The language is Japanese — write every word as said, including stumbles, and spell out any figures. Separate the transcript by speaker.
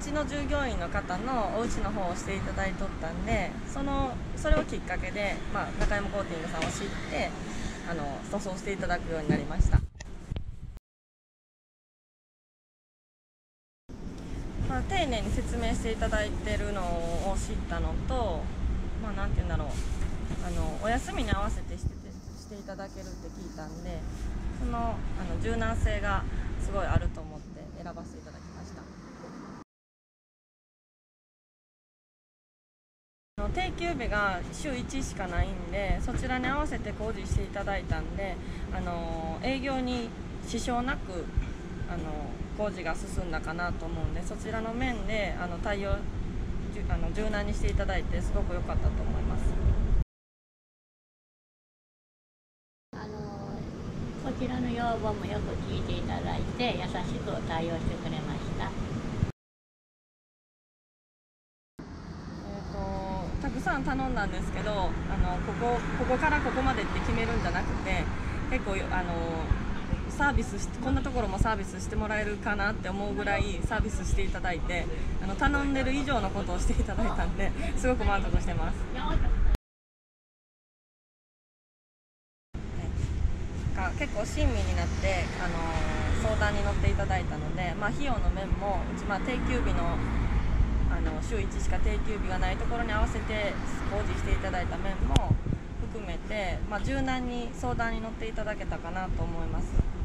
Speaker 1: ちの従業員の方のお家の方をしていただいとったんで、そのそれをきっかけで、まあ、中山コーティングさんを知ってあの塗装していただくようになりました。まあ、丁寧に説明していただいてるのを知ったのと、まあ、なんて言うんだろう、あのお休みに合わせてしててしていただけるって聞いたんで、そのあの柔軟性がすごいあると思って選ばせていただきました。定休日が週いちしかないんで、そちらに合わせて工事していただいたんで、あの営業に支障なくあの工事が進んだかなと思うんで、そちらの面であの対応あの柔軟にしていただいてすごく良かったと思います。
Speaker 2: あのこちらの要望もよく聞いていただいて優しく対応してくれました。
Speaker 1: たくさん頼んだんですけど、あのここここからここまでって決めるんじゃなくて、結構あのサービスしこんなところもサービスしてもらえるかなって思うぐらいサービスしていただいて、あの頼んでる以上のことをしていただいたんで、すごく満足してます。が結構親身になって、あの相談に乗っていただいたので、まあ、費用の面もうち、まあ、定休日のあの週いちしか定休日がないところに合わせて工事していただいた面も含めて、まあ、柔軟に相談に乗っていただけたかなと思います。